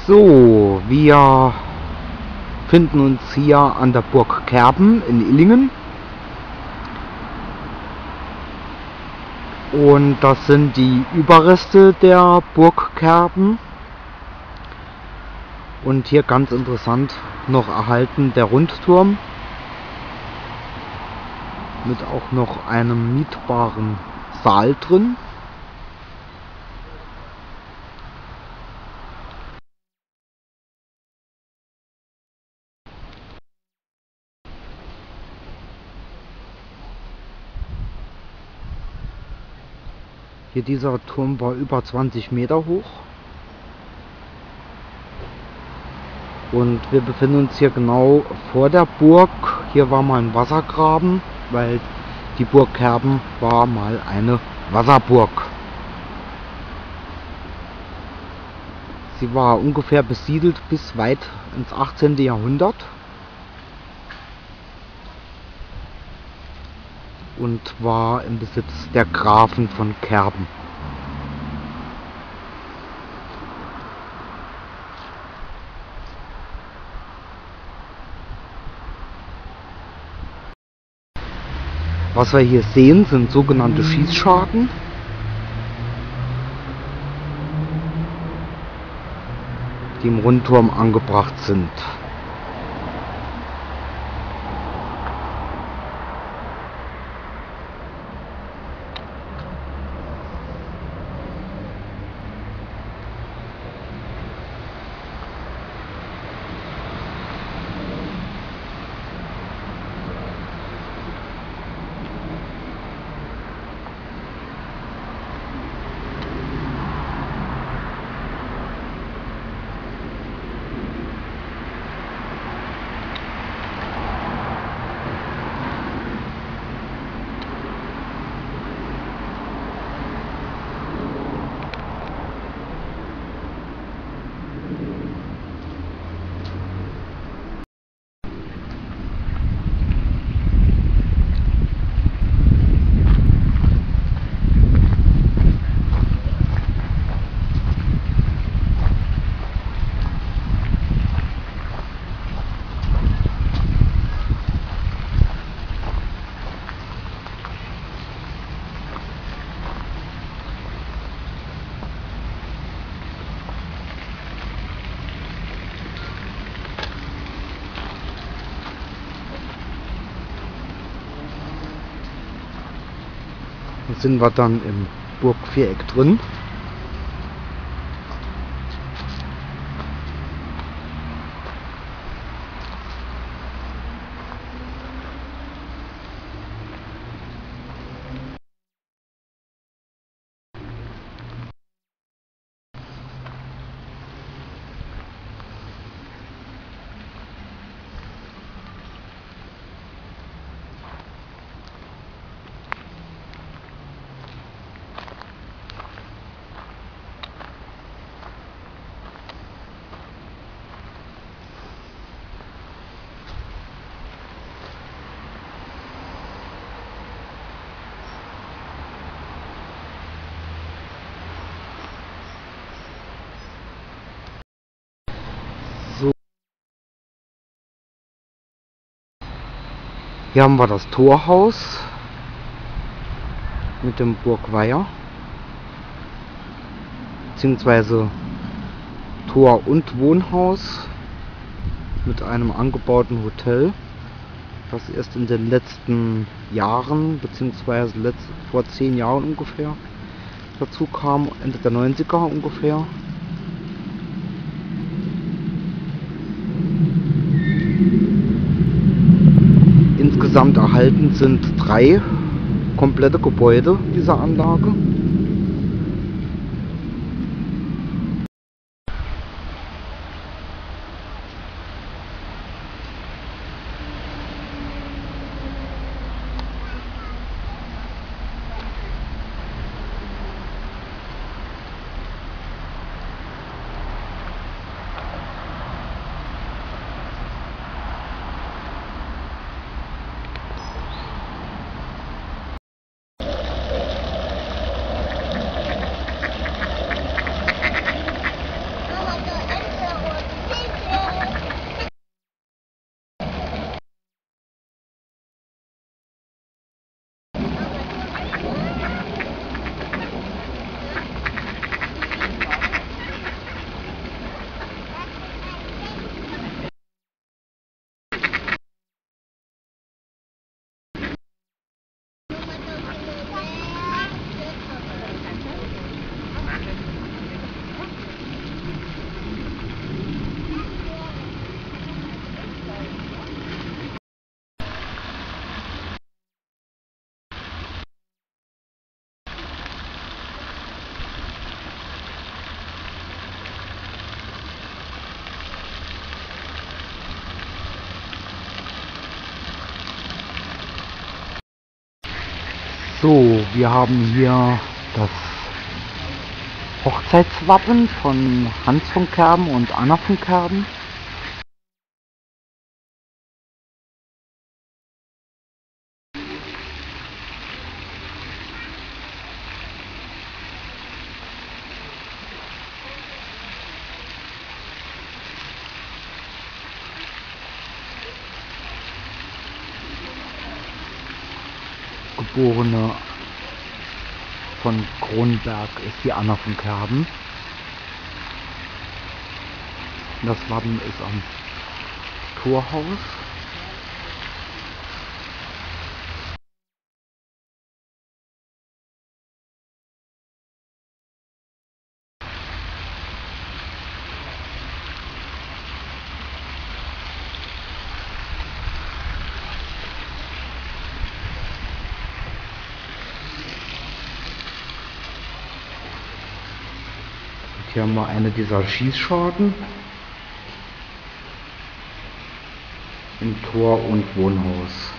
So, wir finden uns hier an der Burg Kerpen in Illingen. Und das sind die Überreste der Burg Kerpen. Und hier ganz interessant noch erhalten der Rundturm mit auch noch einem mietbaren Saal drin. Hier dieser Turm war über 20 Meter hoch. Und wir befinden uns hier genau vor der Burg. Hier war mal ein Wassergraben, weil die Burg Kerpen war mal eine Wasserburg. Sie war ungefähr besiedelt bis weit ins 18. Jahrhundert. Und war im Besitz der Grafen von Kerpen. Was wir hier sehen, sind sogenannte Schießscharten. Die im Rundturm angebracht sind. Hier sind wir dann im Burgviereck drin. So. Hier haben wir das Torhaus mit dem Burgweiher, beziehungsweise Tor- und Wohnhaus mit einem angebauten Hotel, das erst in den letzten Jahren, beziehungsweise vor 10 Jahren ungefähr dazu kam, Ende der 90er ungefähr. Insgesamt erhalten sind 3 komplette Gebäude dieser Anlage. So, wir haben hier das Hochzeitswappen von Hans von Kerben und Anna von Kerben. Geborene von Kronberg ist die Anna von Kerben. Das Wappen ist am Torhaus. Hier haben wir eine dieser Schießscharten im Tor- und Wohnhaus.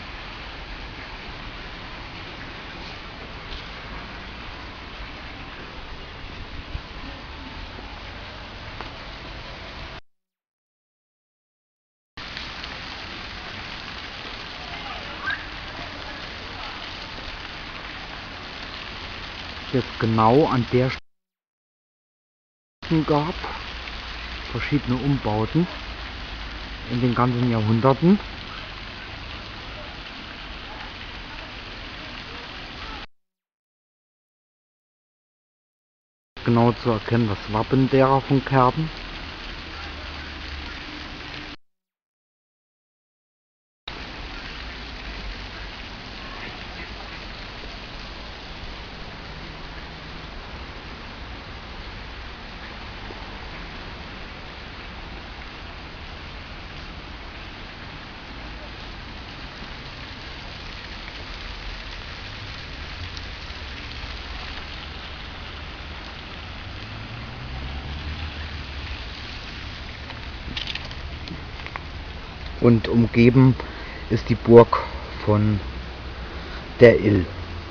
Jetzt genau an der Stelle gab verschiedene Umbauten in den ganzen Jahrhunderten. Genau zu erkennen das Wappen derer von Kerben. Und umgeben ist die Burg von der Ill.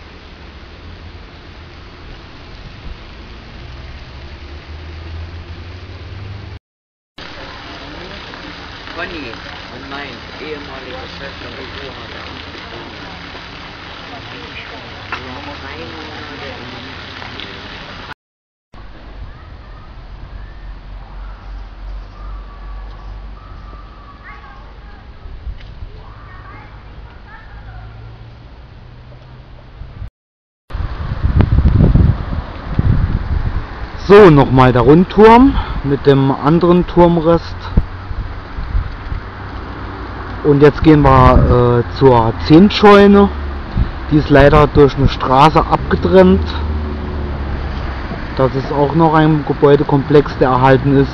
Conny und mein ehemaliger Chef der Büro hat er So, nochmal der Rundturm mit dem anderen Turmrest. Und jetzt gehen wir zur Zehntscheune. Die ist leider durch eine Straße abgetrennt. Das ist auch noch ein Gebäudekomplex, der erhalten ist.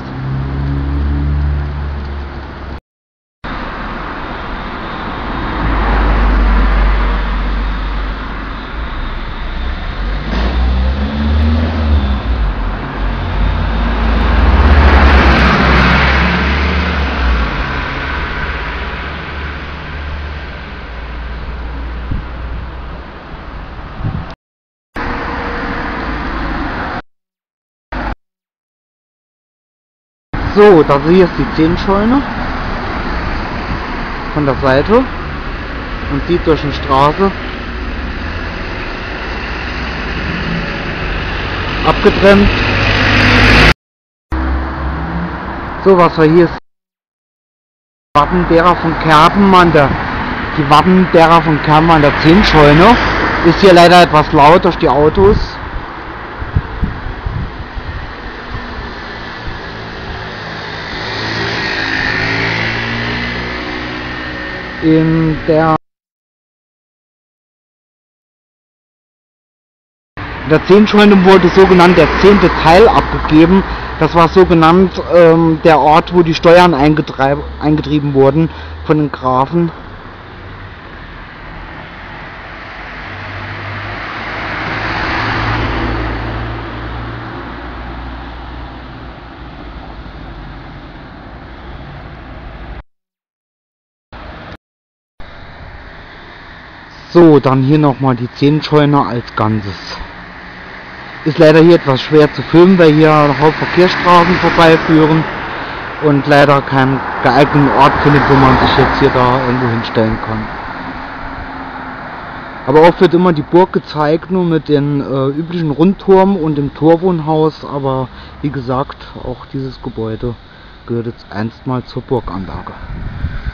So, das hier ist die Zehntscheune von der Seite und sieht durch eine Straße abgetrennt. So, was wir hier Wappen derer von Kerben an der Zehntscheune ist hier leider etwas laut durch die Autos. In der Zehntscheune wurde sogenannt der 10. Teil abgegeben. Das war sogenannt der Ort, wo die Steuern eingetrieben wurden von den Grafen. So, dann hier nochmal die Zehnscheune als Ganzes. Ist leider hier etwas schwer zu filmen, weil hier Hauptverkehrsstraßen vorbeiführen und leider keinen geeigneten Ort findet, wo man sich jetzt hier da irgendwo hinstellen kann. Aber oft wird immer die Burg gezeigt, nur mit den üblichen Rundturm und dem Torwohnhaus, aber wie gesagt, auch dieses Gebäude gehört jetzt einstmal zur Burganlage.